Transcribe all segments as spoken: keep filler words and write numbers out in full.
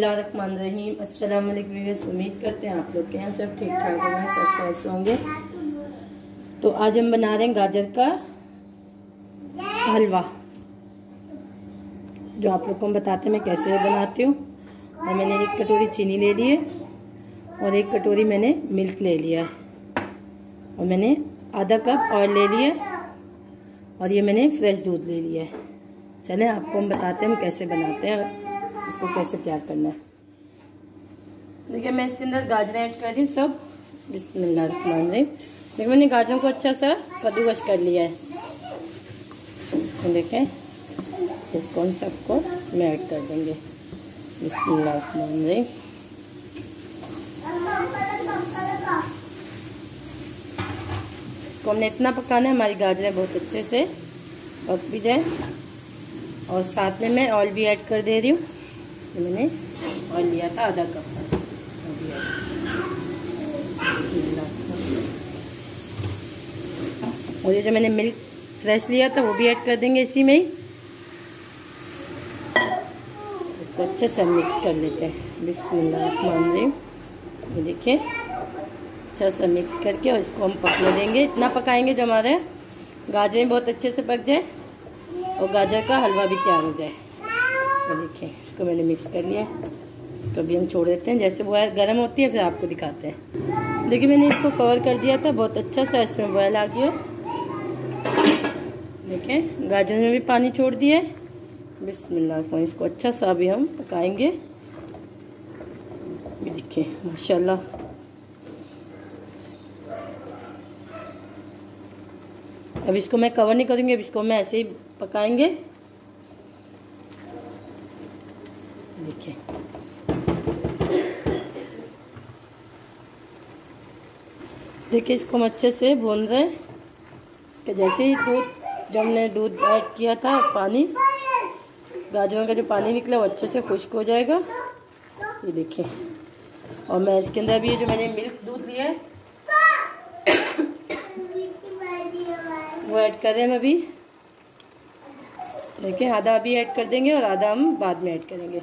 बिस्मिल्लाहिर्रहमानिर्रहीम। अस्सलाम वालेकुम व्यूअर्स, उम्मीद करते हैं आप लोग के यहाँ सब ठीक ठाक होंगे, सब कैसे होंगे। तो आज हम बना रहे हैं गाजर का हलवा, जो आप लोग को हम बताते हैं मैं कैसे बनाती हूँ। और मैंने एक कटोरी चीनी ले ली है और एक कटोरी मैंने मिल्क ले लिया है और मैंने आधा कप ऑयल ले लिया और ये मैंने फ्रेश दूध ले लिया है। चलें आपको हम बताते हैं हम कैसे बनाते हैं, इसको कैसे तैयार करना है। देखिए मैं इसके अंदर गाजरें ऐड कर रही हूँ सब। बिस्मिल्लाहिर्रहमानिर्रहीम। देखिए मैंने गाजरों को अच्छा सा कद्दूकस कर लिया है। तो देखें इसको हम सबको इसमें ऐड कर देंगे। बिस्मिल्लाहिर्रहमानिर्रहीम। इसको हमने इतना पकाना है हमारी गाजरें बहुत अच्छे से पक भी जाए। और साथ में मैं ऑयल भी ऐड कर दे रही हूँ। तो मैंने ऑयल लिया था आधा कप। और ये जो मैंने मिल्क फ्रेश लिया था वो भी ऐड कर देंगे इसी में ही। इसको अच्छे से मिक्स कर लेते हैं। बिस्मिल्लाहिर्रहमानिर्रहीम। ये देखिए अच्छा सा मिक्स करके और इसको हम पकने देंगे। इतना पकाएंगे जो हमारे गाजरें बहुत अच्छे से पक जाए और गाजर का हलवा भी तैयार हो जाए। तो देखिए इसको मैंने मिक्स कर लिया। इसको भी हम छोड़ देते हैं, जैसे बॉयल गर्म होती है फिर आपको दिखाते हैं। देखिए मैंने इसको कवर कर दिया था, बहुत अच्छा सा इसमें बॉयल आ गया। देखिए गाजर में भी पानी छोड़ दिया है। बिस्मिल्लाह। इसको अच्छा सा अभी हम पकाएंगे। ये देखिए माशाल्लाह अब इसको मैं कवर नहीं करूँगी, अब इसको मैं ऐसे ही पकाएंगे। देखिए देखिए इसको हम अच्छे से भून रहे हैं। इसके जैसे ही दूध, जब हमने दूध ऐड किया था, पानी गाजरों का जो पानी निकला वो अच्छे से खुश्क हो जाएगा। ये देखिए और मैं इसके अंदर अभी ये जो मैंने मिल्क दूध लिया है वो ऐड कर रहे हैं अभी। देखिए आधा अभी ऐड कर देंगे और आधा हम बाद में ऐड करेंगे।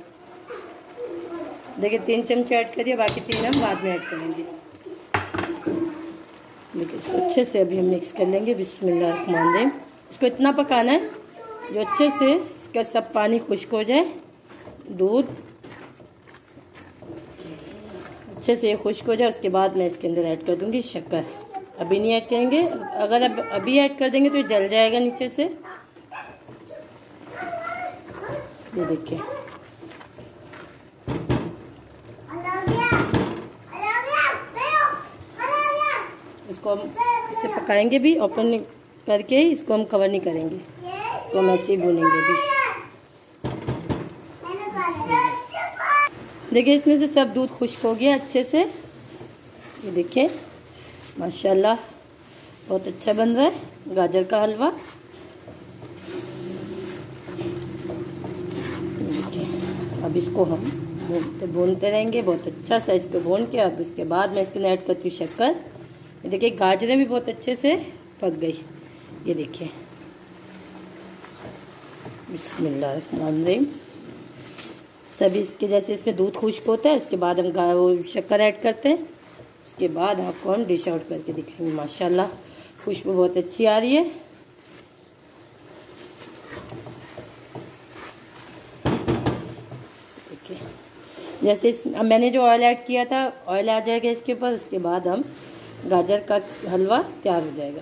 देखिए तीन चम्मच ऐड करिए, बाकी तीन हम बाद में ऐड करेंगे। देखिए इसको अच्छे से अभी हम मिक्स कर लेंगे। बिस्मिल्लाहिर्रहमानिर्रहीम। इसको इतना पकाना है जो अच्छे से इसका सब पानी खुश्क हो जाए। दूध अच्छे से खुश्क हो जाए, उसके बाद मैं इसके अंदर ऐड कर दूंगी शक्कर। अभी नहीं ऐड करेंगे, अगर अब अभी ऐड कर देंगे तो ये जल जाएगा नीचे से। ये देखिए इसको हम इसे पकाएंगे भी, ओपन करके ही इसको हम कवर नहीं करेंगे। इसको हम ऐसे ही भूनेंगे भी। देखिए इसमें से सब दूध खुश्क हो गया अच्छे से। ये देखिए माशाल्लाह बहुत अच्छा बन रहा है गाजर का हलवा। देखिए अब इसको हम भूनते भूनते रहेंगे बहुत अच्छा सा। इसको भून के अब उसके बाद मैं इसके अंदर ऐड करती हूँ शक्कर। ये देखिए गाजरें भी बहुत अच्छे से पक गई। ये देखिए बिस्मिल्लाहिर्रहमानिर्रहीम। सभी इसके जैसे इसमें दूध खुश्क होता है, उसके बाद हम वो शक्कर ऐड करते हैं। उसके बाद आपको हम डिश आउट करके दिखाएंगे। माशाल्लाह खुशबू बहुत अच्छी आ रही है। देखिए जैसे इस मैंने जो ऑयल ऐड किया था, ऑयल आ जाएगा इसके ऊपर, उसके बाद हम गाजर का हलवा तैयार हो जाएगा।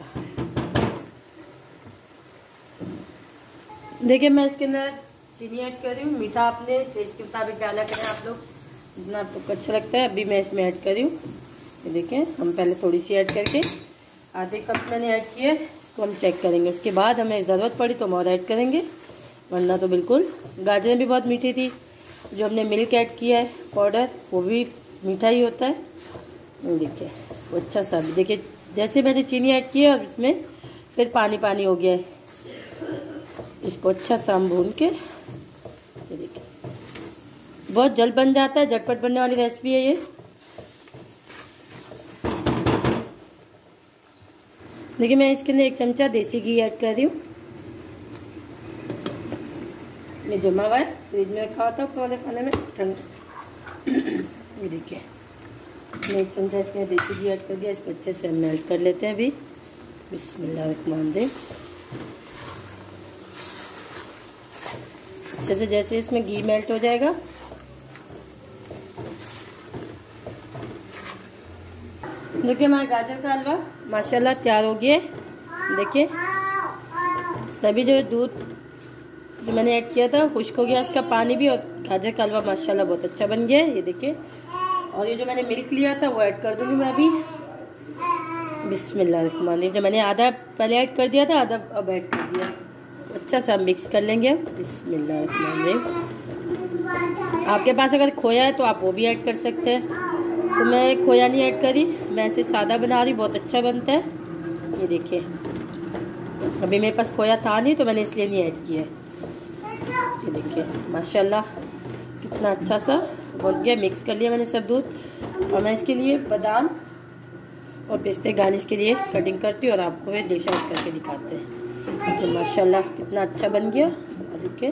देखिए मैं इसके अंदर चीनी ऐड कर रही हूँ। मीठा आपने टेस्ट के मुताबिक डाला करें आप लोग, जितना आपको अच्छा लगता है। अभी मैं इसमें ऐड कर रही हूँ। ये देखें हम पहले थोड़ी सी ऐड करके आधे कप मैंने ऐड किया है। इसको हम चेक करेंगे, उसके बाद हमें ज़रूरत पड़ी तो हम और ऐड करेंगे, वरना तो बिल्कुल। गाजरें भी बहुत मीठी थी। जो हमने मिल्क ऐड किया है पाउडर, वो भी मीठा ही होता है। देखिए इसको अच्छा सा, देखिए जैसे मैंने चीनी ऐड की है और इसमें फिर पानी पानी हो गया है। इसको अच्छा सा हम भून के, ये देखिए बहुत जल्द बन जाता है, झटपट बनने वाली रेसिपी है ये। देखिए मैं इसके अंदर एक चमचा देसी घी ऐड कर रही हूँ। ये जमा हुआ है, फ्रिज में रखा हुआ था ऊपर वाले खाने में ठंड ये देखिए मैंने एक चमचा इसमें देसी घी ऐड कर दिया। इसको अच्छे से मेल्ट कर लेते हैं अभी। बिस्मिल्लाहिर्रहमानिर्रहीम। अच्छे से जैसे इसमें घी मेल्ट हो जाएगा, देखिए हमारा गाजर का हलवा माशाल्लाह तैयार हो गया। देखिए सभी जो दूध जो मैंने ऐड किया था खुश्क हो गया, इसका पानी भी, और गाजर का हलवा माशाल्लाह बहुत अच्छा बन गया है। ये देखिए, और ये जो मैंने मिल्क लिया था वो ऐड कर दूँगी मैं अभी। बिस्मिल्लाहिर्रहमानिर्रहीम। जो मैंने आधा पहले ऐड कर दिया था, आधा अब ऐड कर दिया। तो अच्छा सा मिक्स कर लेंगे। बिस्मिल्लाहिर्रहमानिर्रहीम। आपके पास अगर खोया है तो आप वो भी ऐड कर सकते हैं, तो मैं खोया नहीं ऐड करी, मैं ऐसे सादा बना रही, बहुत अच्छा बनता है। ये देखिए अभी मेरे पास खोया था नहीं तो मैंने इसलिए नहीं ऐड किया है। ये देखिए माशाल्लाह कितना अच्छा सा बन गया। मिक्स कर लिया मैंने सब दूध, और मैं इसके लिए बादाम और पिस्ते गार्निश के लिए कटिंग करती हूँ और आपको ये डिश आउट करके दिखाते हैं। तो माशाल्लाह कितना अच्छा बन गया। देखिए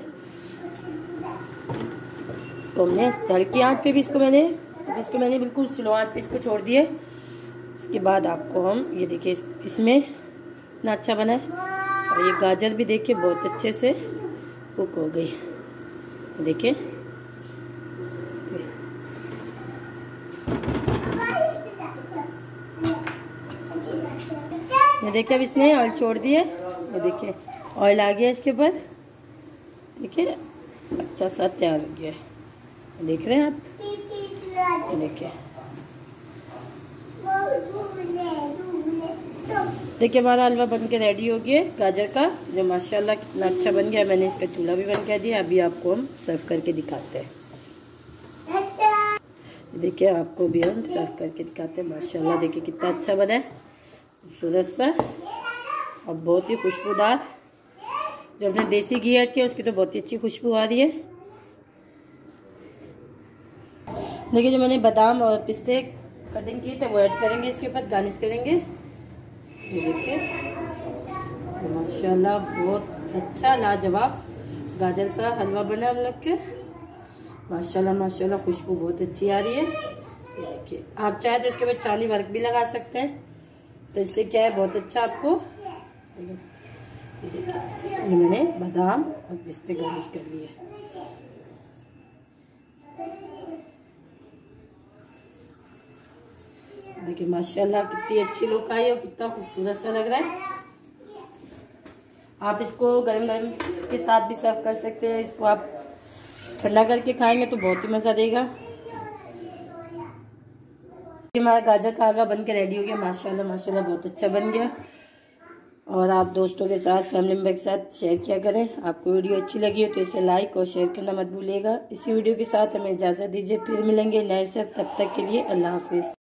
इसको हमने हल्की आंच पे भी इसको मैंने इसको मैंने बिल्कुल स्लो आंच पे इसको छोड़ दिए। इसके बाद आपको हम ये देखिए इस, इसमें इतना अच्छा बना है, और ये गाजर भी देखिए बहुत अच्छे से कुक हो गई। देखिए ये देखिए अब इसने ऑयल छोड़ दिए। ये देखिए ऑयल आ गया इसके ऊपर। देखिए अच्छा सा तैयार हो गया है, देख रहे हैं आप। ये देखिए देखिए हमारा हलवा बन के रेडी हो गया गाजर का, जो माशाल्लाह कितना अच्छा बन गया। मैंने इसका चूल्हा भी बंद कर दिया। अभी आपको हम सर्व करके दिखाते हैं। देखिए आपको भी हम सर्व करके दिखाते हैं। माशाल्लाह देखिए कितना अच्छा बना है, खूबसूरत सा और बहुत ही खुशबूदार। जो हमने देसी घी ऐड किया उसकी तो बहुत ही अच्छी खुशबू आ रही है। देखिए जो मैंने बादाम और पिस्ते कटिंग की थे वो ऐड करेंगे, इसके ऊपर गार्निश करेंगे। ये देखिए माशाल्लाह बहुत अच्छा लाजवाब गाजर का हलवा बना हम लोग के। माशाल्लाह माशाल्लाह खुशबू बहुत अच्छी आ रही है। ये देखिए आप चाहे तो इसके ऊपर चांदी वर्क भी लगा सकते हैं, तो इससे क्या है बहुत अच्छा आपको। ये देखिए ये मैंने बादाम और पिस्ते गार्निश कर लिए। देखिए माशाल्लाह कितनी अच्छी लुक आई और कितना खूबसूरत सा लग रहा है। आप इसको गरम गरम के साथ भी सर्व कर सकते हैं। इसको आप ठंडा करके खाएंगे तो बहुत ही मज़ा देगा। हमारा गाजर का हलवा बन के रेडी हो गया। माशाल्लाह माशाल्लाह बहुत अच्छा बन गया। और आप दोस्तों के साथ, फैमिली मेम्बर के साथ शेयर किया करें। आपको वीडियो अच्छी लगी हो तो इसे लाइक और शेयर करना मत भूलिएगा। इसी वीडियो के साथ हमें इजाज़त दीजिए, फिर मिलेंगे नए से। तब तक के लिए अल्लाह हाफिज़।